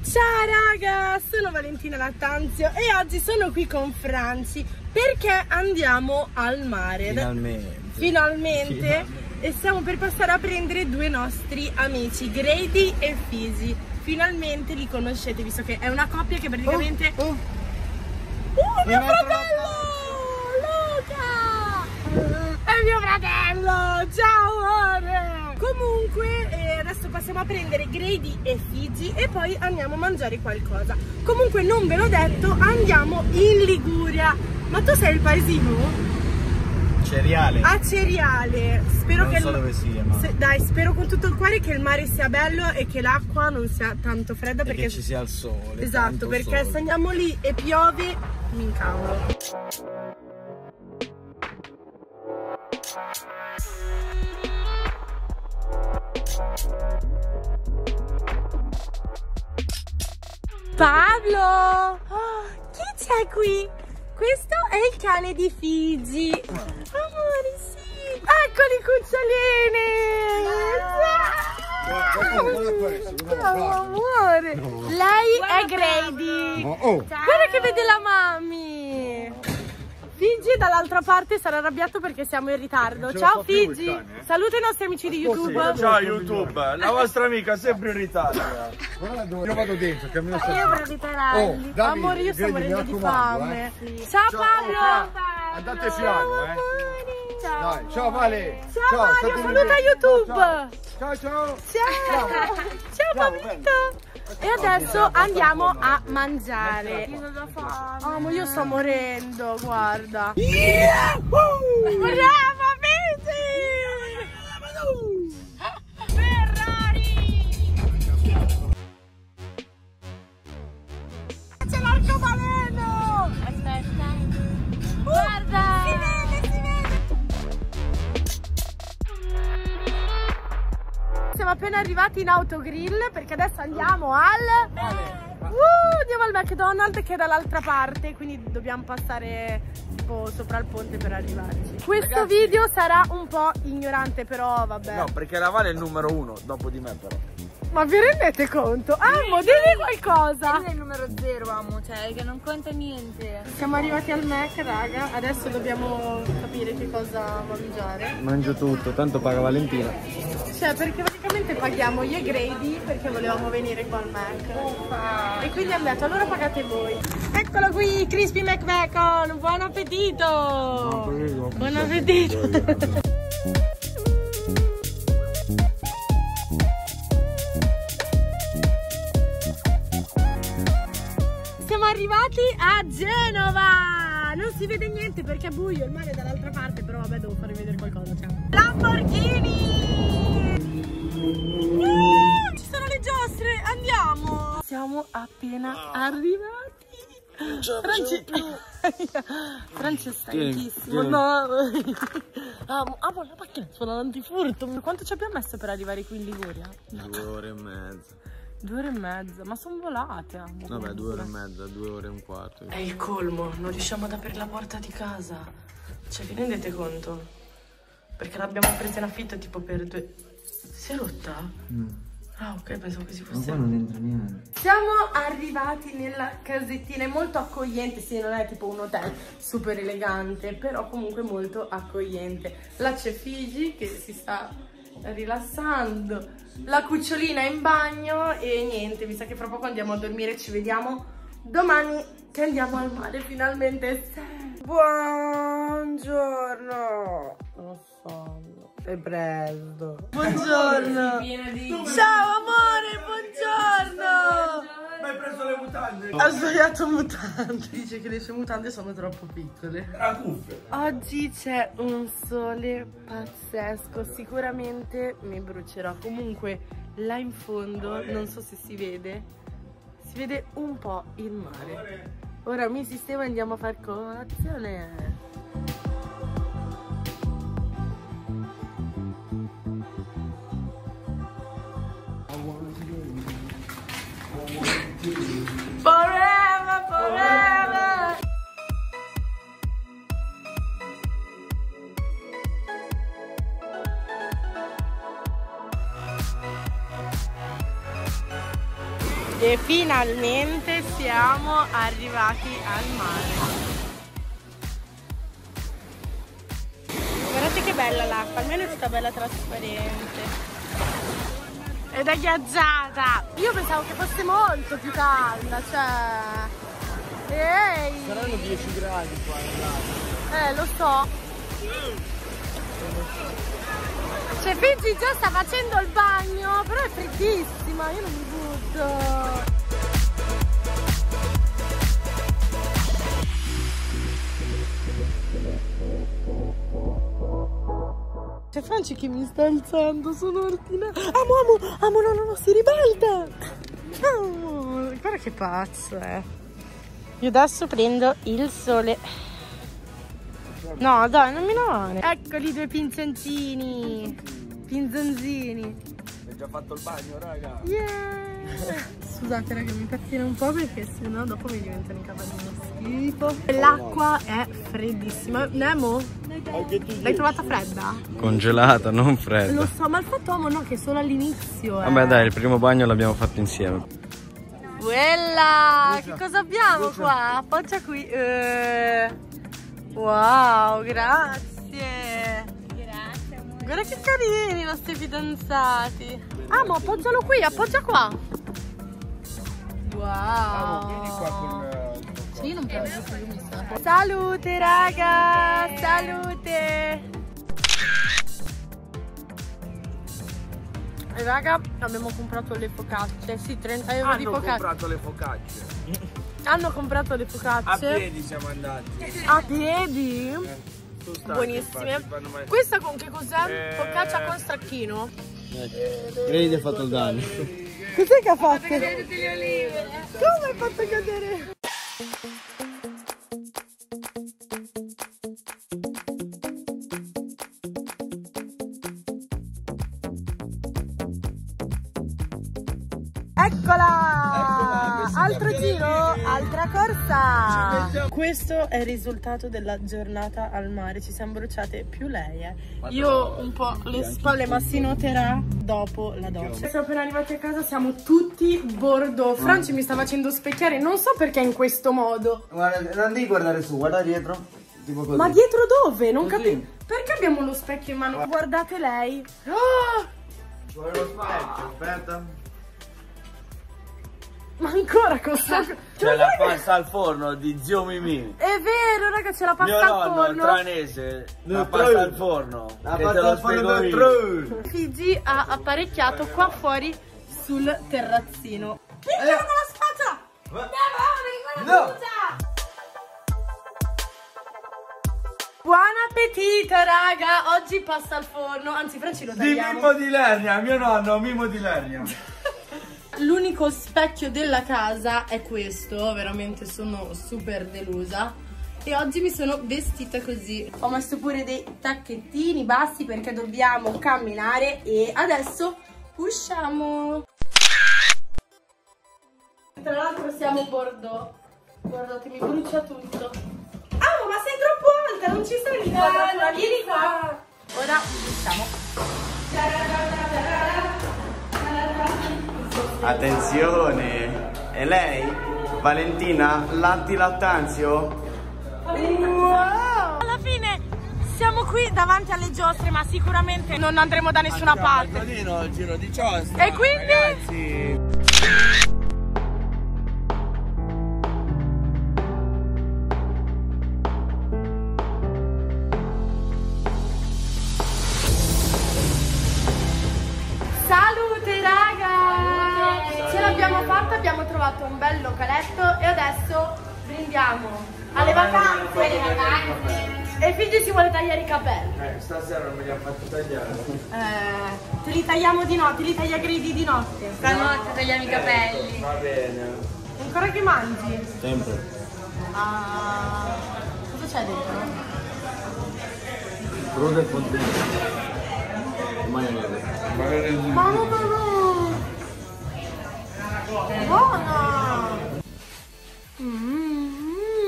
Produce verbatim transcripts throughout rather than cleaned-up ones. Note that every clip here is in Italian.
Ciao raga, sono Valentina Lattanzio e oggi sono qui con Franci perché andiamo al mare. Finalmente. Finalmente. Finalmente. E stiamo per passare a prendere due nostri amici, Grady e Fisi. Finalmente li conoscete, visto che è una coppia che praticamente... Oh, oh. Uh, mio fratello! Luca! È mio fratello! Ciao amore! Comunque eh, adesso passiamo a prendere Grady e Figi e poi andiamo a mangiare qualcosa. Comunque non ve l'ho detto, andiamo in Liguria. Ma tu sei il paesino? Cereale. A Cereale. Spero non che so il... dove sia, ma... Se... Dai, spero con tutto il cuore che il mare sia bello e che l'acqua non sia tanto fredda, e perché che ci sia il sole. Esatto, perché sole. se andiamo lì e piove mi incavolo. Pablo! Oh, chi c'è qui? Questo è il cane di Figi. Amore, sì. Eccoli cucciolini! Ciao amore. Lei è Grady. Guarda che vede la mami. Figi dall'altra parte sarà arrabbiato perché siamo in ritardo. Ciao Figi. Saluta i nostri amici di YouTube. Ciao YouTube, la vostra amica sempre in ritardo. Io vado dentro, cammino Io prendo i taralli. Oh, amore, io sto vedi, morendo mi di raccomando, fame. eh. Ciao Ciao, Pablo. andate piano, eh. Ciao. Dai, ciao Vale. Ciao, Mario, state saluta bene. YouTube. Ciao, ciao. Ciao. Ciao, ciao Pablito. E adesso andiamo a mangiare. Amo, io sto morendo, guarda. Brava, Fisi! Ferrari! C'è l'arcobaleno! Aspetta. Guarda! Si vede, si vede! Siamo appena arrivati in autogrill perché adesso andiamo al... Uh, andiamo al McDonald's che è dall'altra parte, quindi dobbiamo passare tipo sopra il ponte per arrivarci. Questo Ragazzi, video sarà un po' ignorante, però vabbè. No, perché la Vale è il numero uno, dopo di me però. Ma vi rendete conto? Amo, dimmi qualcosa! Lui è il numero zero, amo, cioè che non conta niente. Siamo arrivati al Mac, raga, adesso dobbiamo capire che cosa mangiare. Mangio tutto, tanto paga Valentina. Cioè, perché praticamente paghiamo io e Grady perché volevamo venire qua al Mac. E quindi hanno detto, allora pagate voi. Eccolo qui, Crispy McBacon, buon appetito! Buon appetito! Siamo arrivati a Genova! Non si vede niente perché è buio, il mare è dall'altra parte, però vabbè, devo farvi vedere qualcosa. Ciao! Lamborghini! Uh, ci sono le giostre, andiamo! Siamo appena arrivati. Franci... Franci è stanchissimo. No! Amo, amo la macchina, sono l'antifurto. Quanto ci abbiamo messo per arrivare qui in Liguria? Due ore e mezza. Due ore e mezza, ma sono volate. Amo. Vabbè, due ore e mezza, due ore e un quarto. È il colmo, non riusciamo ad aprire la porta di casa. Cioè, vi rendete conto? Perché l'abbiamo presa in affitto tipo per due... Si è rotta? Mm. Ah, ok, pensavo che si Ma fosse... qua non entra niente. Siamo arrivati nella casettina, è molto accogliente, sì, non è tipo un hotel super elegante, però comunque molto accogliente. Là c'è Figi che si sta rilassando, la cucciolina è in bagno e niente, mi sa che fra poco andiamo a dormire, ci vediamo domani che andiamo al mare finalmente. Buongiorno, lo so, è presto. Buongiorno. Ciao amore, buongiorno. Ma hai preso le mutande? Ha sbagliato mutande. Dice che le sue mutande sono troppo piccole. La cuffia. Oggi c'è un sole pazzesco, sicuramente mi brucerà. Comunque là in fondo, non so se si vede, si vede un po' il mare. Ora mi sistemo e andiamo a fare colazione. Forever, forever. E finalmente siamo arrivati al mare. Guardate che bella l'acqua, almeno è tutta bella trasparente. Ed è ghiacciata. Io pensavo che fosse molto più calda, cioè... Ehi! Saranno dieci gradi qua. Eh, lo so. Cioè, Figi già sta facendo il bagno, però è freddissima, io non mi butto. C'è Franci che mi sta alzando, sono ordinaria. Amo, amo, amo, no, no, no, si ribalta. Oh, guarda che pazzo è. Io adesso prendo il sole. No, dai, non mi lavare. Eccoli i due pinzoncini. Pinzonzini. Hai già fatto il bagno, raga? Yeah. Scusate raga, mi pattina un po' perché sennò dopo mi diventano i capelli uno schifo. L'acqua è freddissima. Nemo? L'hai trovata fredda? Congelata, non fredda. Lo so, ma il fatto amo no che solo all'inizio. Vabbè dai, il primo bagno l'abbiamo fatto insieme. Quella! Che cosa abbiamo qua? Appoggia qui. Eh. Wow, grazie. Grazie, amore. Guarda che carini i nostri fidanzati. Ah, ma appoggialo qui, appoggia qua. Wow. Vieni qua con... Sì, io non prendo più, mi sa. Salute raga, salute. E raga, abbiamo comprato le focacce. Sì, trenta euro di Hanno focacce. comprato le focacce. Hanno comprato le focacce. A piedi siamo andati. A piedi? Sono stanchi, Buonissime. infatti, fanno mai- Questa con che cos'è? Eh. Focaccia con stracchino. Credi di hai fatto il danno. Cos'è che ha fatto? Come hai fatto cadere? Eccola! Eccola, Altro giro, altra corsa! Questo è il risultato della giornata al mare, ci siamo bruciate più lei, eh. Io ho un po' le spalle, ma si noterà dopo la doccia. Siamo appena arrivati a casa, siamo tutti bordeaux. Franci mi sta facendo specchiare, non so perché in questo modo. Guarda, non devi guardare su, guarda dietro. Tipo così. Ma dietro dove? Non capisco. Perché abbiamo lo specchio in mano? Guardate lei. Oh! Vuoi lo specchio? Aspetta. Ma ancora costa. C'è la pasta al forno di zio Mimì. È vero, raga, c'è la pasta Mio al nonno, il forno. tranese, la pasta al forno. La che pasta te lo al forno spiego del io. Figi ha apparecchiato qua fuori sul terrazzino. Picchiamo con la spatola! Andiamo, No! Buon appetito, raga! Oggi pasta al forno, anzi Franci lo Di tagliamo. Mimmo di Lernia, mio nonno, Mimmo di Lernia. L'unico specchio della casa è questo, veramente sono super delusa. E oggi mi sono vestita così. Ho messo pure dei tacchettini bassi perché dobbiamo camminare e adesso usciamo. Tra l'altro siamo bordeaux. Guardate, mi brucia tutto. Ah, ma sei troppo alta, non ci sta l'inquadratura. Vieni qua. Ora usciamo. Attenzione! E lei? Valentina Latti Lattanzio? Wow! Alla fine siamo qui davanti alle giostre, ma sicuramente non andremo da nessuna parte. Marcolino, il giro di giostra. E quindi? Ragazzi. Salute raga! Ce l'abbiamo fatta, abbiamo trovato un bel localetto e adesso brindiamo alle vacanze! Alle vacanze! E Figi si vuole tagliare i capelli. Eh, stasera non me li ha fatti tagliare. Eh, te li tagliamo di notte, te li taglia gridi di notte. Stanotte tagliamo i capelli. Va bene. Ancora che mangi? Sempre. Ah, cosa c'è dentro? Crudo e contento. Maionese. Mamma mamma! Buona! Mm-hmm.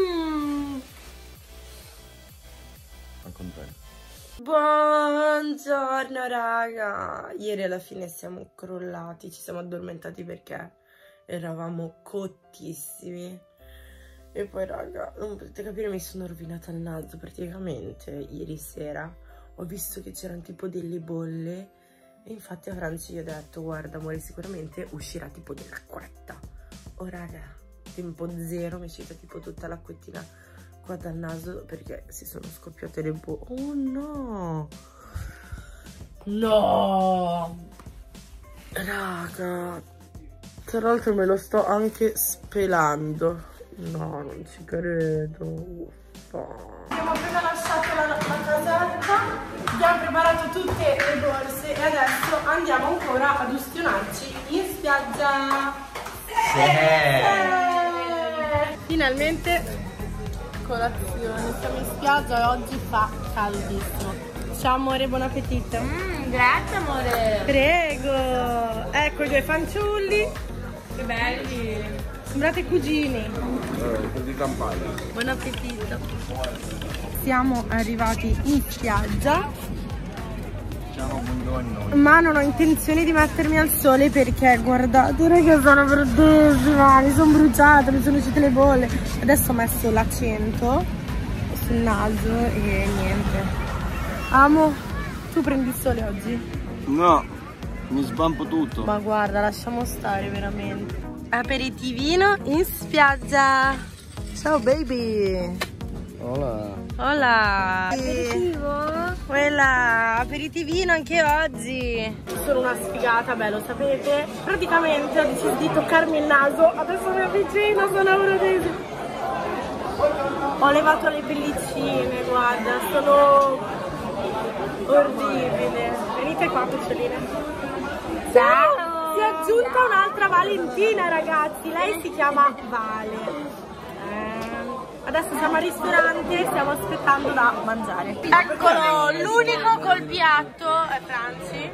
Contento. Buongiorno raga! Ieri alla fine siamo crollati, ci siamo addormentati perché eravamo cottissimi. E poi raga, non potete capire, mi sono rovinata il naso praticamente ieri sera. Ho visto che c'erano tipo delle bolle e infatti a Franci gli ho detto guarda amore, sicuramente uscirà tipo dell'acquetta. Oh raga, tempo zero, mi è uscita tipo tutta l'acquettina qua dal naso perché si sono scoppiate le bolle. Oh no! No! Raga, tra l'altro me lo sto anche spelando. No, non ci credo. Uffa. Abbiamo appena lasciato la, la casetta, abbiamo preparato tutte le borse e adesso andiamo ancora ad ustionarci in spiaggia. Sì. Eh. Finalmente colazione, siamo in spiaggia e oggi fa caldissimo. Ciao amore, buon appetito. Mm, grazie amore. Prego. Ecco i due fanciulli. Che belli. Sembrate cugini. Eh, di campagna. Buon appetito. Siamo arrivati in spiaggia. Ciao, buongiorno. Ma non ho intenzione di mettermi al sole perché guardate che sono bruttissima. Mi sono bruciata, mi sono uscite le bolle. Adesso ho messo l'accento sul naso e niente. Amo, tu prendi il sole oggi? No, mi sbampo tutto. Ma guarda, lasciamo stare veramente. Aperitivino in spiaggia. Ciao baby. Hola. Hola. Aperitivo? Quella, aperitivino anche oggi. Sono una sfigata, beh lo sapete. Praticamente ho deciso di toccarmi il naso. Adesso mi avvicino, sono una dei... Ho levato le pellicine, guarda, sono orribile. Venite qua, cuccioline. Ciao. Si è aggiunta un'altra Valentina, ragazzi. Lei si chiama Vale. Eh, adesso siamo al ristorante, stiamo aspettando da mangiare. Eccolo, l'unico col piatto è Franci.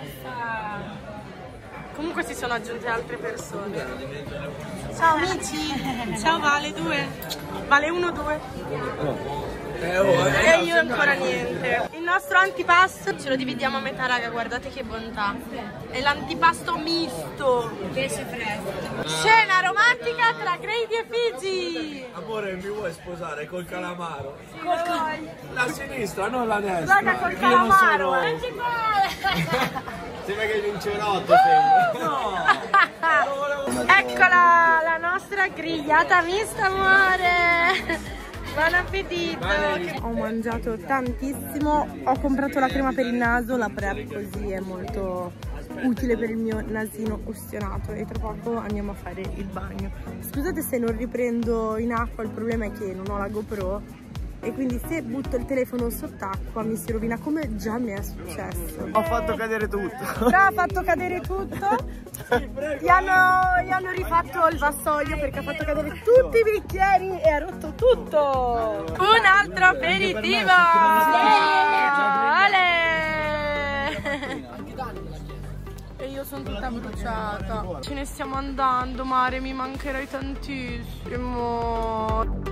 Comunque si sono aggiunte altre persone. Ciao amici. Ciao Vale due. Vale uno due. E io ancora niente. Il nostro antipasto ce lo dividiamo a metà, raga, guardate che bontà. È l'antipasto misto. Pesce fresco. Scena romantica tra Grady e Figi. Amore, mi vuoi sposare col calamaro? Col cal- La sinistra, non la destra. Raga, col calamaro. eh. Sembra che vincerotto sembra. Eccola la nostra grigliata mista, amore. Buon appetito! Ho mangiato tantissimo, ho comprato la crema per il naso, la Prep così è molto utile per il mio nasino ustionato e tra poco andiamo a fare il bagno. Scusate se non riprendo in acqua, il problema è che non ho la GoPro e quindi se butto il telefono sott'acqua mi si rovina, come già mi è successo. Ho fatto cadere tutto. Però ha fatto cadere tutto. Gli hanno, gli hanno rifatto il vassoio perché ha fatto cadere tutti i bicchieri e ha rotto tutto. Un altro aperitivo. Ale. E io sono tutta bruciata. Ce ne stiamo andando, Mare, mi mancherai tantissimo.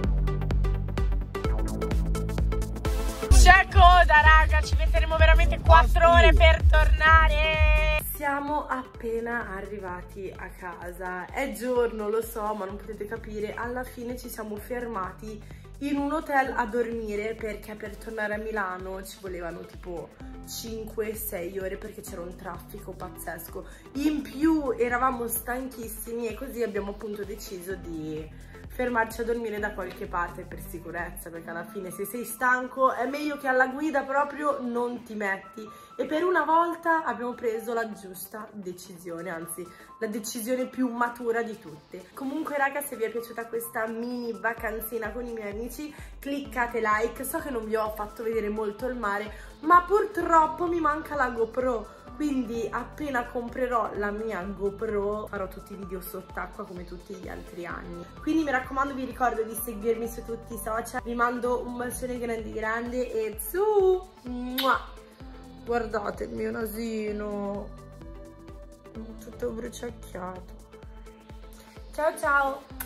C'è coda, raga, ci metteremo veramente quattro ore per tornare. Siamo appena arrivati a casa. È giorno, lo so, ma non potete capire. Alla fine ci siamo fermati in un hotel a dormire perché per tornare a Milano ci volevano tipo cinque sei ore perché c'era un traffico pazzesco. In più eravamo stanchissimi e così abbiamo appunto deciso di fermarci a dormire da qualche parte per sicurezza, perché alla fine se sei stanco è meglio che alla guida proprio non ti metti. E per una volta abbiamo preso la giusta decisione, anzi la decisione più matura di tutte. Comunque raga, se vi è piaciuta questa mini vacanzina con i miei amici cliccate like. So che non vi ho fatto vedere molto il mare, ma purtroppo mi manca la GoPro. Quindi appena comprerò la mia GoPro farò tutti i video sott'acqua come tutti gli altri anni. Quindi mi raccomando, vi ricordo di seguirmi su tutti i social. Vi mando un bacione grande grande e su! Mua! Guardate il mio nasino, tutto bruciacchiato. Ciao ciao!